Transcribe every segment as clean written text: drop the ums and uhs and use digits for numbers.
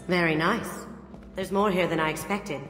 Very nice. There's more here than I expected.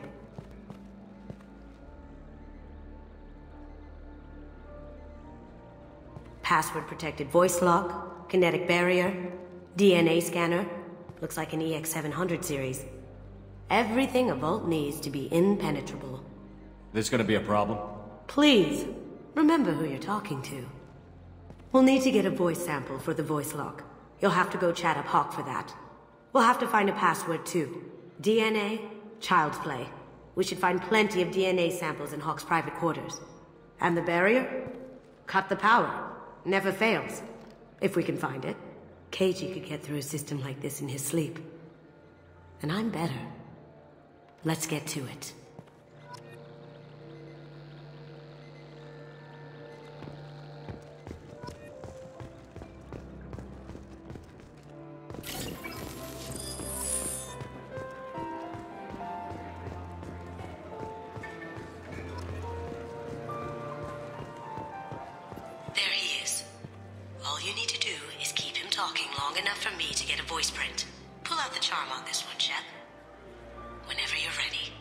Password-protected voice lock, kinetic barrier, DNA scanner. Looks like an EX700 series. Everything a vault needs to be impenetrable. This gonna be a problem? Please, remember who you're talking to. We'll need to get a voice sample for the voice lock. You'll have to go chat up Hawk for that. We'll have to find a password too. DNA, child's play. We should find plenty of DNA samples in Hawk's private quarters. And the barrier? Cut the power. Never fails. If we can find it. Keiji could get through a system like this in his sleep. And I'm better. Let's get to it. There he is. All you need to do is keep him talking long enough for me to get a voice print. Pull out the charm on this one, Shep. Whenever you're ready.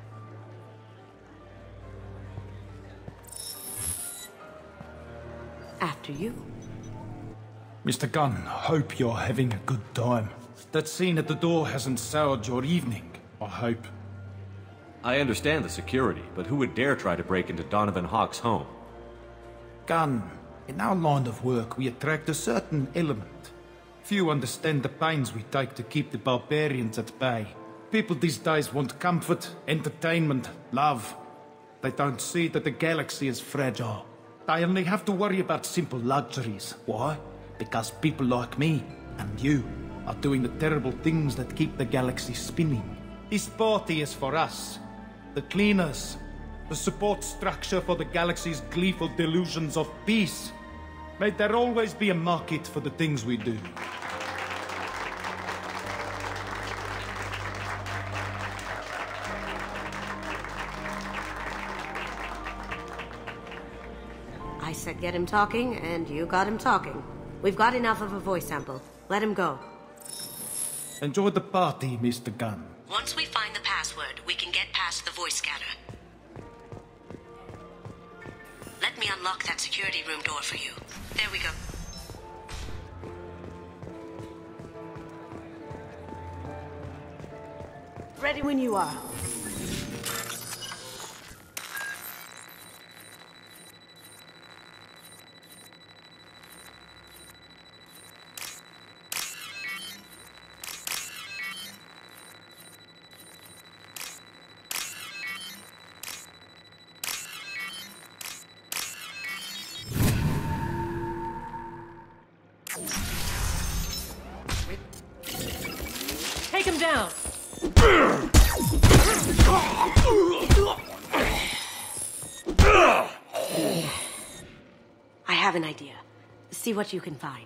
After you. Mr. Gunn, hope you're having a good time. That scene at the door hasn't soured your evening, I hope. I understand the security, but who would dare try to break into Donovan Hawk's home? Gunn, in our line of work we attract a certain element. Few understand the pains we take to keep the barbarians at bay. People these days want comfort, entertainment, love. They don't see that the galaxy is fragile. They only have to worry about simple luxuries. Why? Because people like me and you are doing the terrible things that keep the galaxy spinning. This party is for us, the cleaners, the support structure for the galaxy's gleeful delusions of peace. May there always be a market for the things we do. I said get him talking, and you got him talking. We've got enough of a voice sample. Let him go. Enjoy the party, Mr. Gunn. Once we find the password, we can get past the voice scanner. Let me unlock that security room door for you. There we go. Ready when you are. Take him down! I have an idea. See what you can find.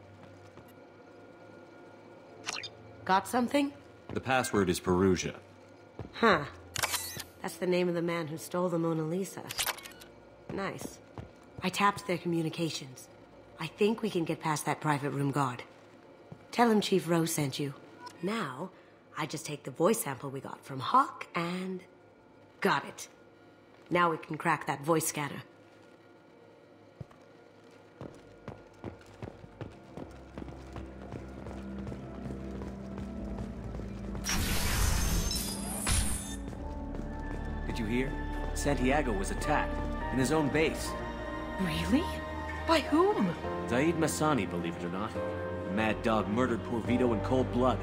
Got something? The password is Perugia. Huh. That's the name of the man who stole the Mona Lisa. Nice. I tapped their communications. I think we can get past that private room guard. Tell him Chief Rose sent you. Now, I just take the voice sample we got from Hawk and... got it. Now we can crack that voice scanner. Did you hear? Santiago was attacked, in his own base. Really? By whom? Zaid Masani, believe it or not. The mad dog murdered poor Vito in cold blood.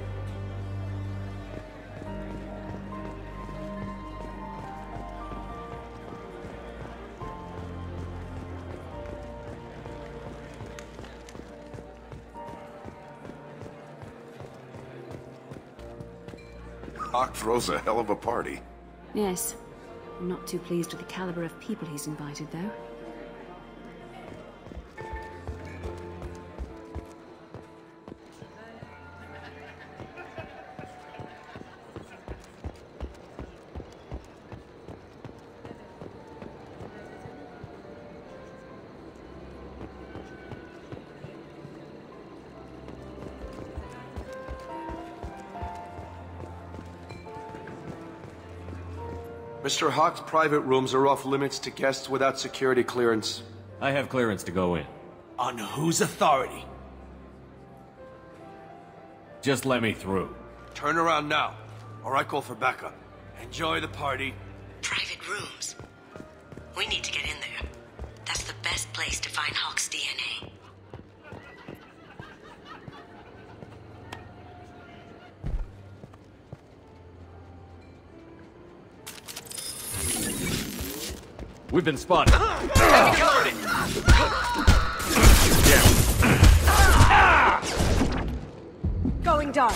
Hawk throws a hell of a party. Yes. I'm not too pleased with the caliber of people he's invited, though. Mr. Hawk's private rooms are off limits to guests without security clearance. I have clearance to go in. On whose authority? Just let me through. Turn around now, or I call for backup. Enjoy the party. Private rooms. We need to get in there. That's the best place to find Hawk's DNA. We've been spotted. Going dark.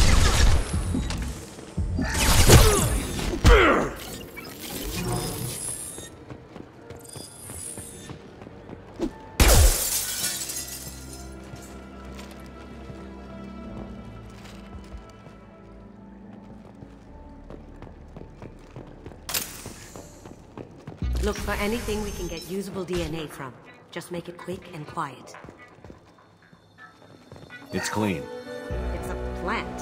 Look for anything we can get usable DNA from. Just make it quick and quiet. It's clean. It's a plant.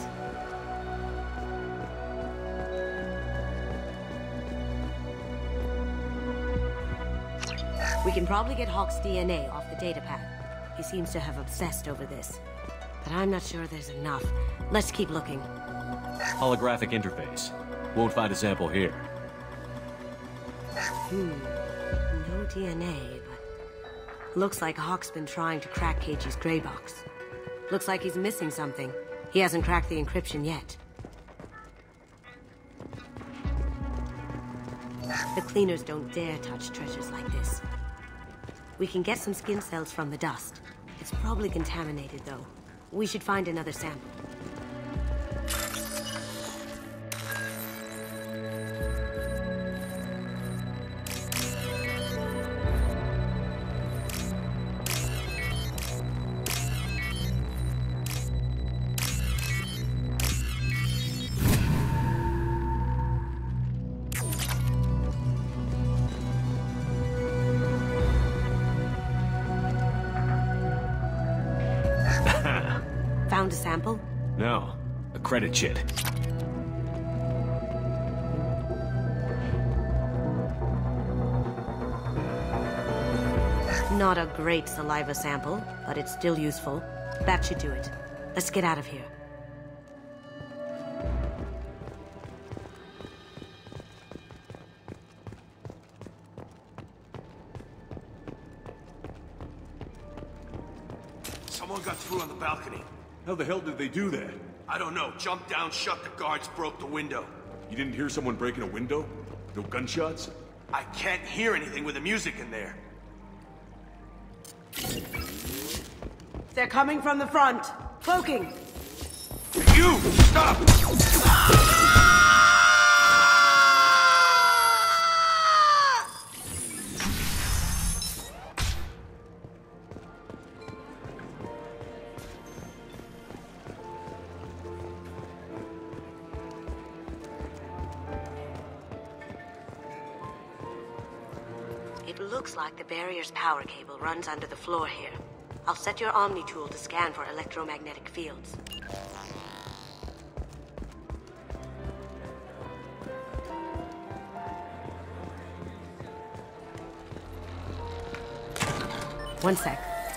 We can probably get Hawk's DNA off the datapad. He seems to have obsessed over this. But I'm not sure there's enough. Let's keep looking. Holographic interface. Won't find a sample here. No DNA, but... Looks like Hawk's been trying to crack Keiji's gray box. Looks like he's missing something. He hasn't cracked the encryption yet. The cleaners don't dare touch treasures like this. We can get some skin cells from the dust. It's probably contaminated, though. We should find another sample. Found a sample? No. A credit chit. Not a great saliva sample, but it's still useful. That should do it. Let's get out of here. Someone got through on the balcony. How the hell did they do that? I don't know. Jumped down, shut the guards, broke the window. You didn't hear someone breaking a window? No gunshots? I can't hear anything with the music in there. They're coming from the front. Cloaking! You! Stop! It looks like the barrier's power cable runs under the floor here. I'll set your Omni tool to scan for electromagnetic fields. One sec.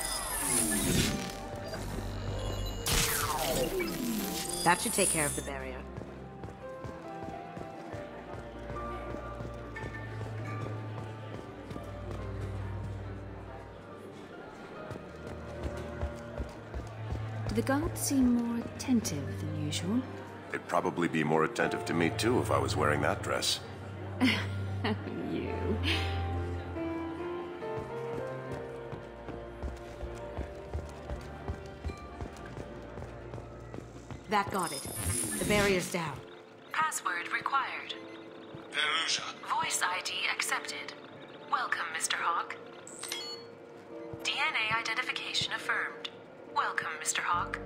That should take care of the barrier. Do the guards seem more attentive than usual? They'd probably be more attentive to me too if I was wearing that dress. You. That got it. The barrier's down. Password required. Perusa. Voice ID accepted. Welcome, Mr. Hawk. DNA identification affirmed. Welcome, Mr. Hawk.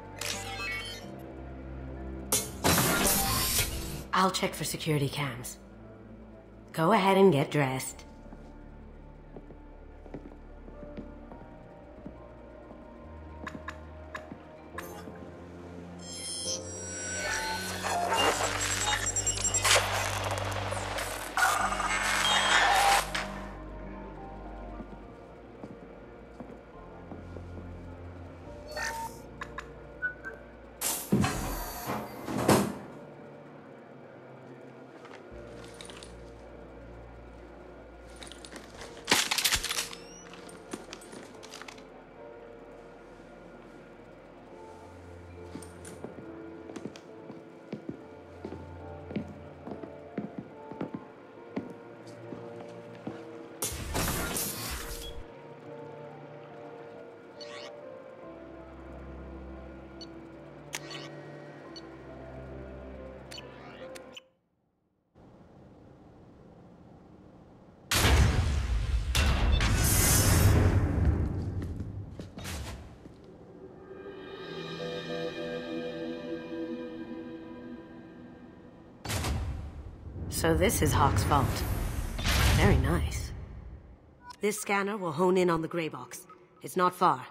I'll check for security cams. Go ahead and get dressed. So this is Hawk's fault. Very nice. This scanner will hone in on the gray box. It's not far.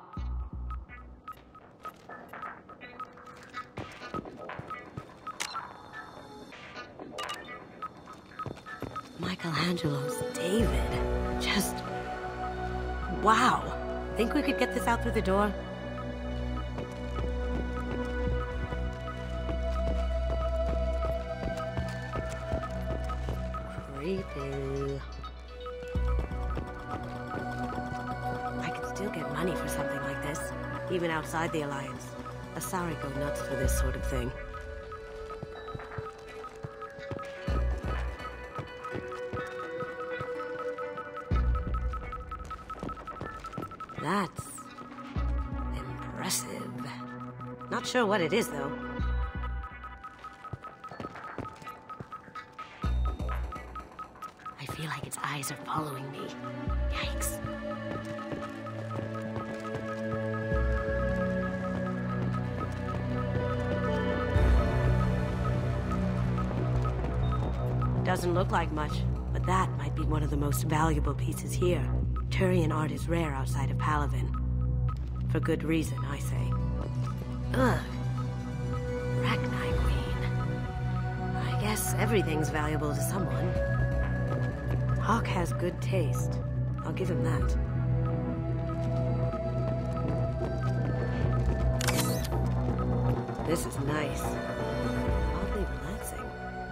Michelangelo's David. Just... wow. Think we could get this out through the door? Creepy. I could still get money for something like this, even outside the Alliance. Asari go nuts for this sort of thing. That's... impressive. Not sure what it is, though. I feel like its eyes are following me. Yikes. Doesn't look like much, but that might be one of the most valuable pieces here. Turian art is rare outside of Palaven. For good reason, I say. Ugh. Rachni Queen. I guess everything's valuable to someone. Hawk has good taste. I'll give him that. This is nice. Oddly relaxing.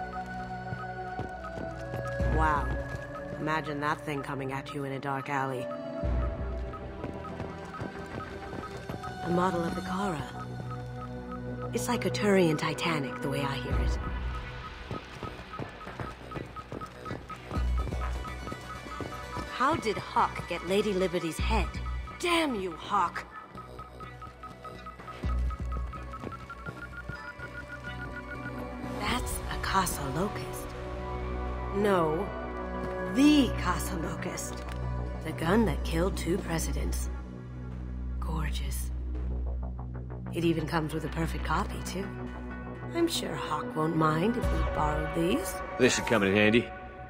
Wow. Imagine that thing coming at you in a dark alley. A model of the Kara. It's like a Turian Titanic, the way I hear it. How did Hawk get Lady Liberty's head? Damn you, Hawk! That's a Casa Locust. No. The Casa Locust. The gun that killed 2 presidents. Gorgeous. It even comes with a perfect copy, too. I'm sure Hawk won't mind if we borrowed these. This should come in handy.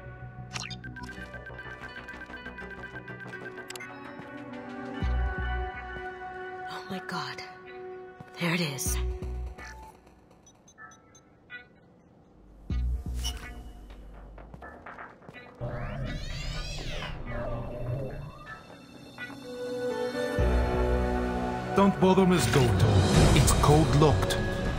Oh my god. There it is. Don't bother, Miss Goto. It's code-locked.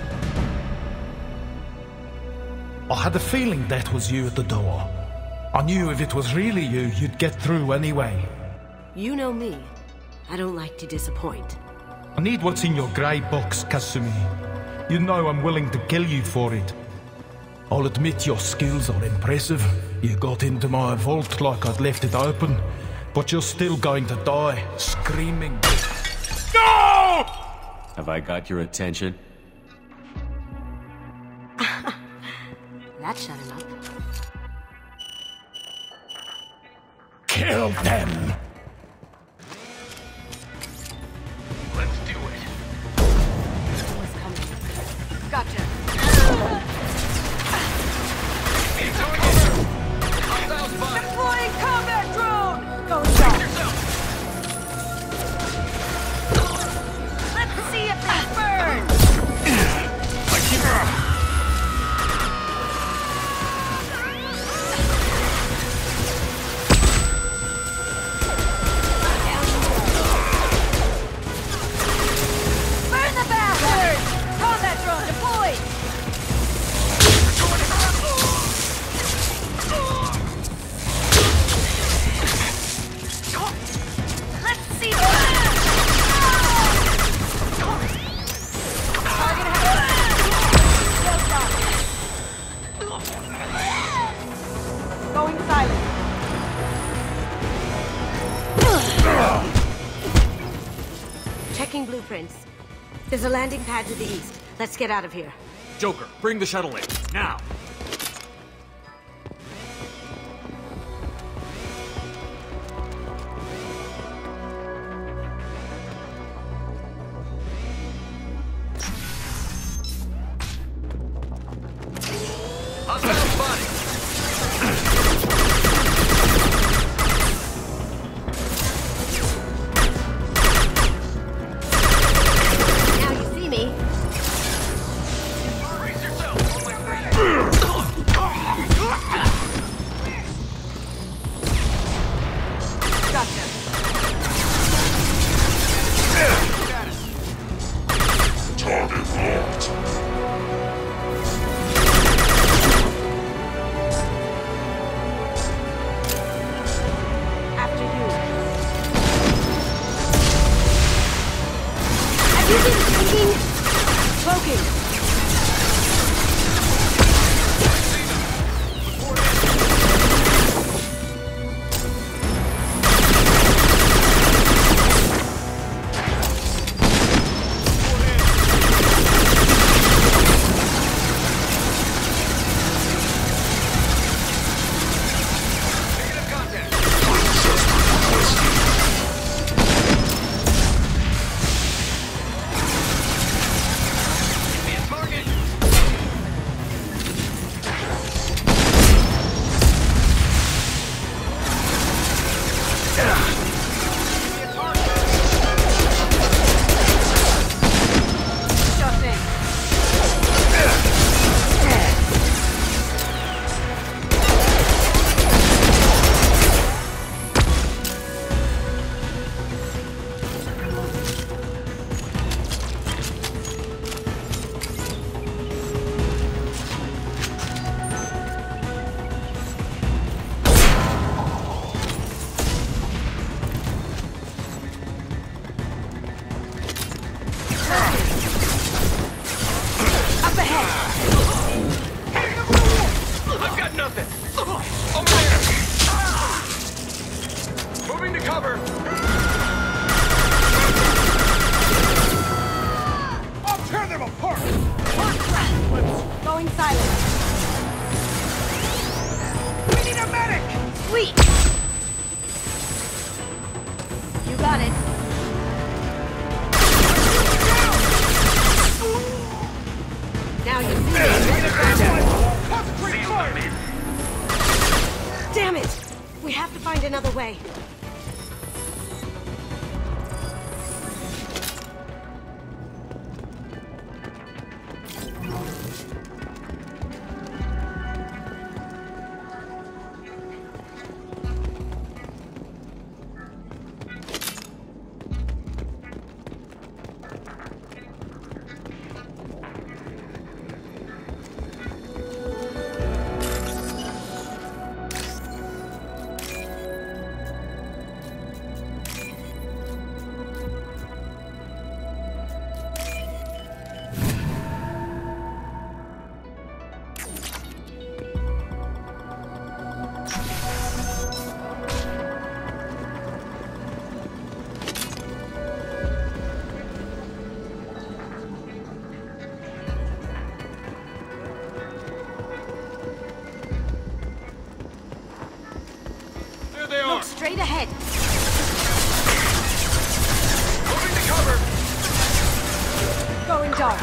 I had a feeling that was you at the door. I knew if it was really you, you'd get through anyway. You know me. I don't like to disappoint. I need what's in your grey box, Kasumi. You know I'm willing to kill you for it. I'll admit your skills are impressive. You got into my vault like I'd left it open, but you're still going to die, screaming. No! Have I got your attention? That shut him up. Kill them! Let's do it. What's coming? Gotcha. Deploying combat drone! Going down. Let's see if they burn! Burn the bastards! Combat drone deployed! Let's see. Going silent. Checking blueprints. There's a landing pad to the east. Let's get out of here. Joker, bring the shuttle in, now! Hostile spotting. them apart! Going silent. We need a medic! Sweet! You got it. Now you see it. Concentrate fire! Damn it! We have to find another way. Look straight ahead. Moving to cover! Going dark.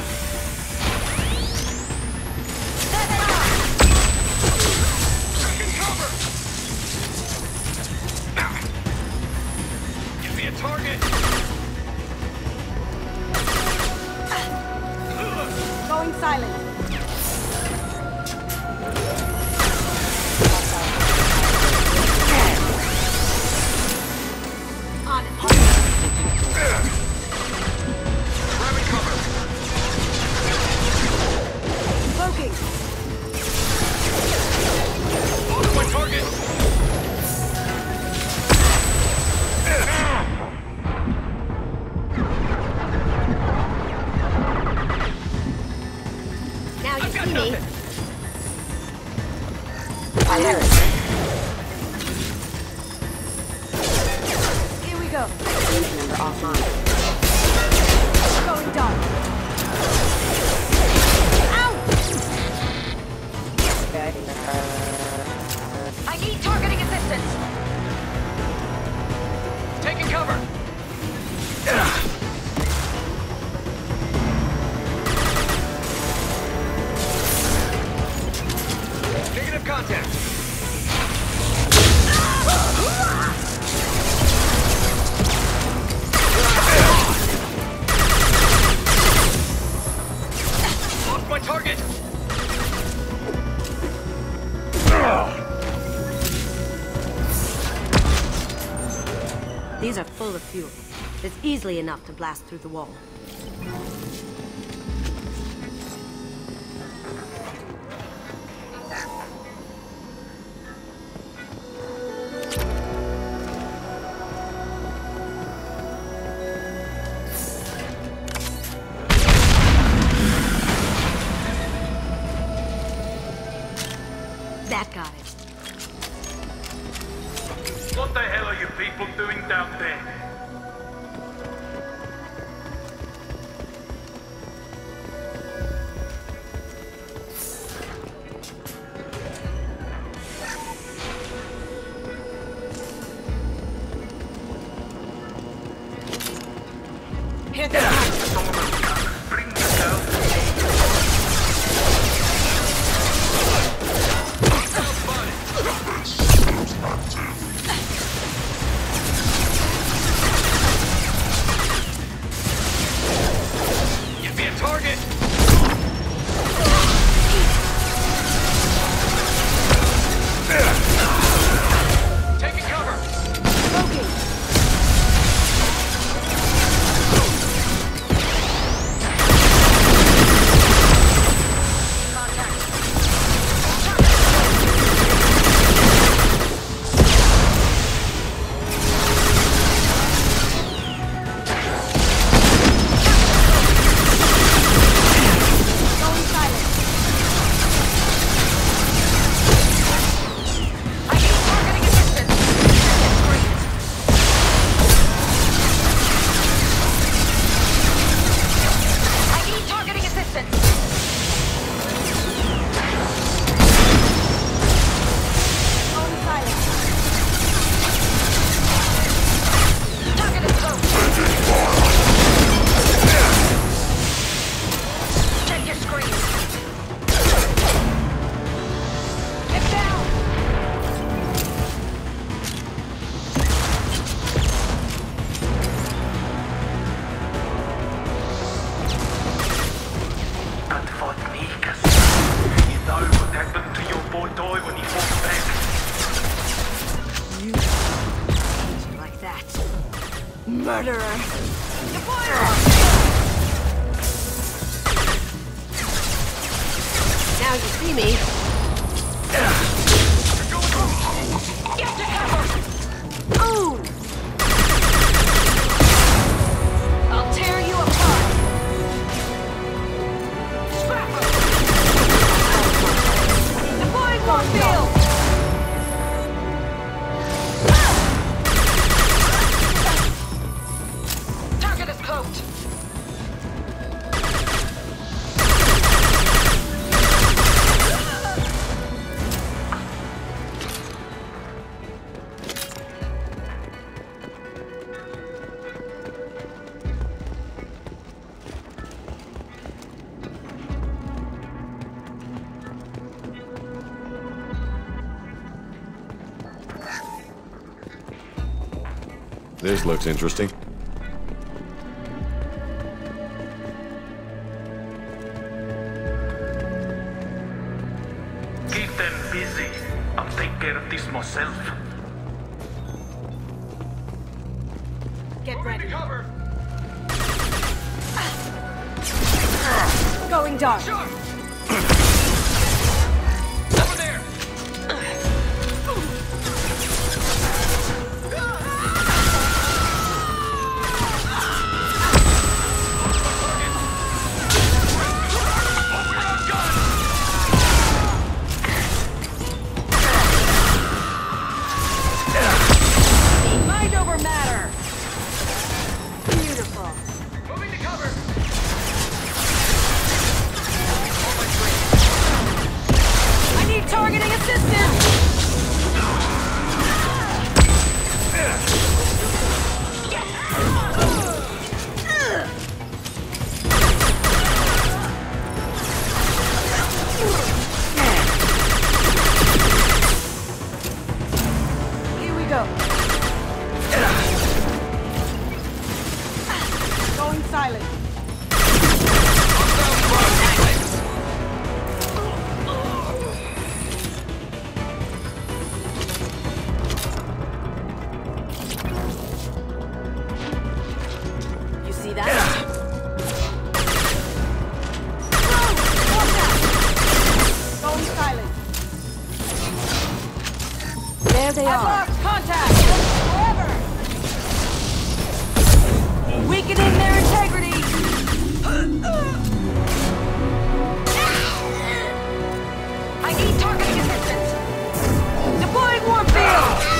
There they are! Taking cover! Give me a target! Going silent. On it. Grabbing cover! Cloaking. Lost my target! Now you I've got see me. nothing! Here we go. Number offline. Going dark. Ow! I need targeting assistance. Taking cover! Negative contact! Lost my target! These are full of fuel. It's easily enough to blast through the wall. That got it. What the hell are you people doing down there? Hit the Bring this down. and fought me, Kasumi. You know what happened to your boy Toy when he fought back? You like that. Murderer! Now you see me. Get to cover! Oh! I'll tear you apart! Scrapper! Deploying Warfield! Target is cloaked! This looks interesting. Keep them busy. I'll take care of this myself. Get ready. Cover! Going dark. Over there! Mind over matter. Beautiful. Moving to cover! I need targeting assistance. Here we go. Going silent. You see that? Going silent. There they are. Lost contact. Forever. Weakening their integrity. I need targeting assistance. Deploying Warfield.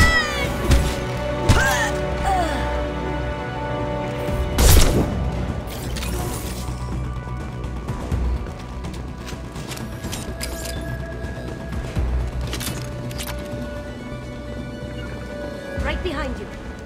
Right behind you.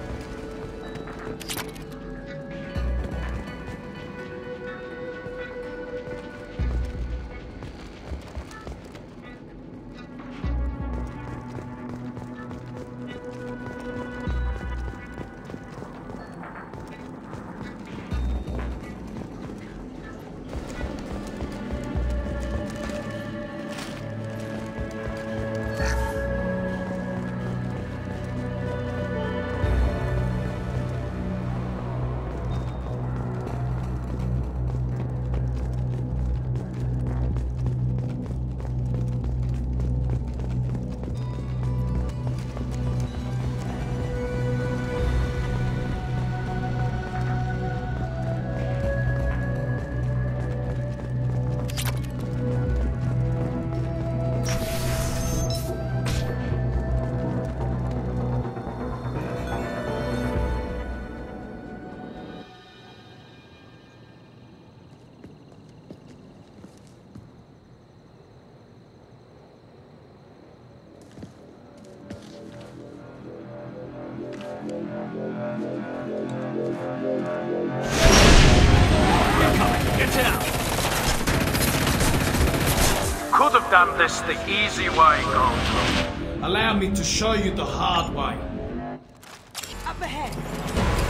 Get down! Could have done this the easy way, Goto. Allow me to show you the hard way. Up ahead.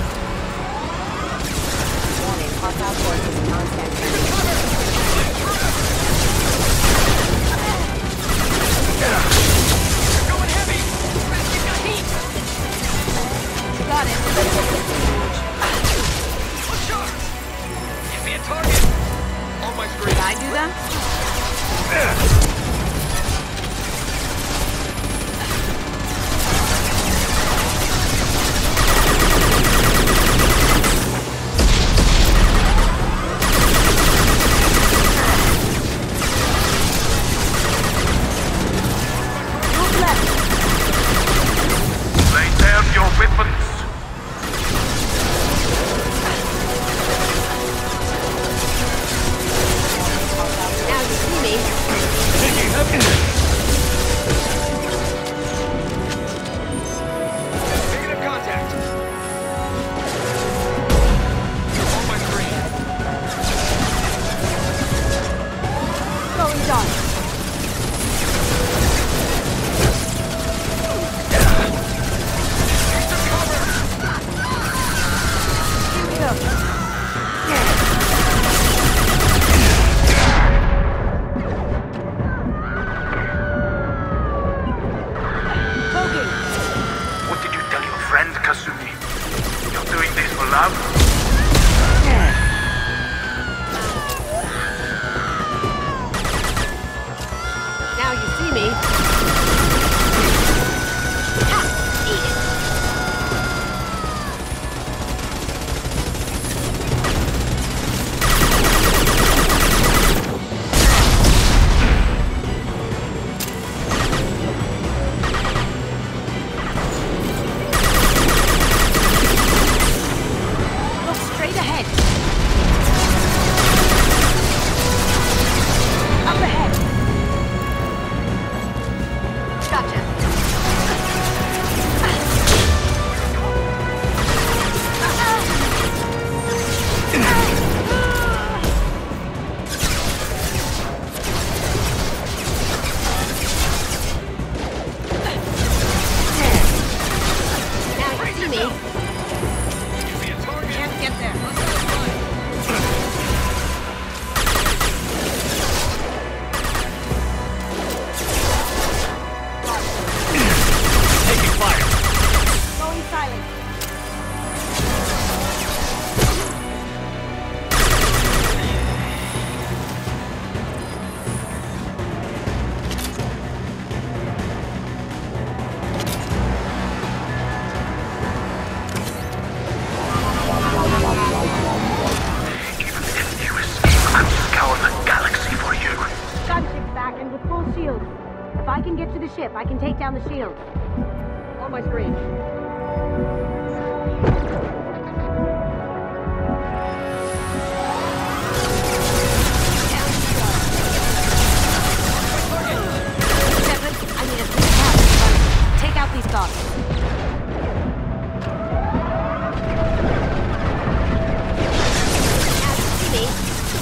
Warning, hostile forces non-standard. Kasumi. You're doing this for love? Now you see me. Ha! Eat it. I can take down the shield. On my screen. I need a clear path. Take out these guards. Now you see me.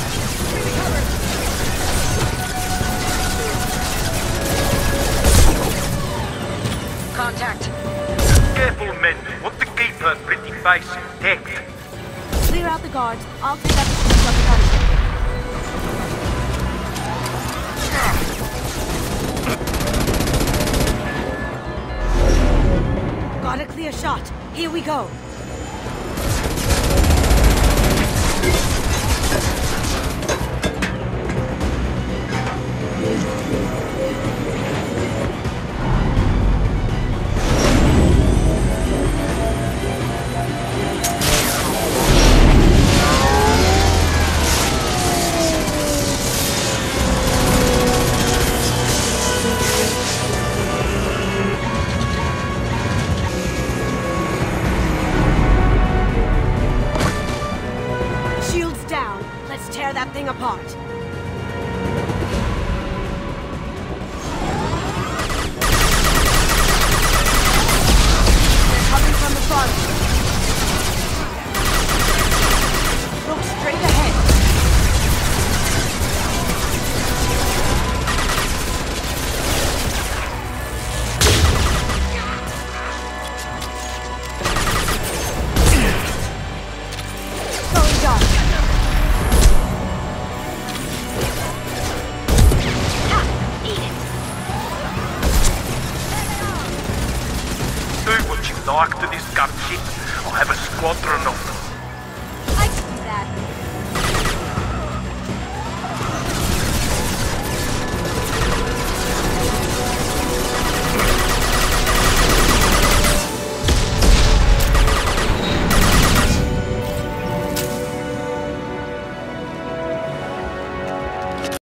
Contact. Careful, men. Want to keep her pretty face intact. Clear out the guards. I'll take out the shields on the gunship. Got a clear shot. Here we go. That thing apart. They're coming from the front. Look straight ahead. Going dark. Like to this gunship, I'll have a squadron of them.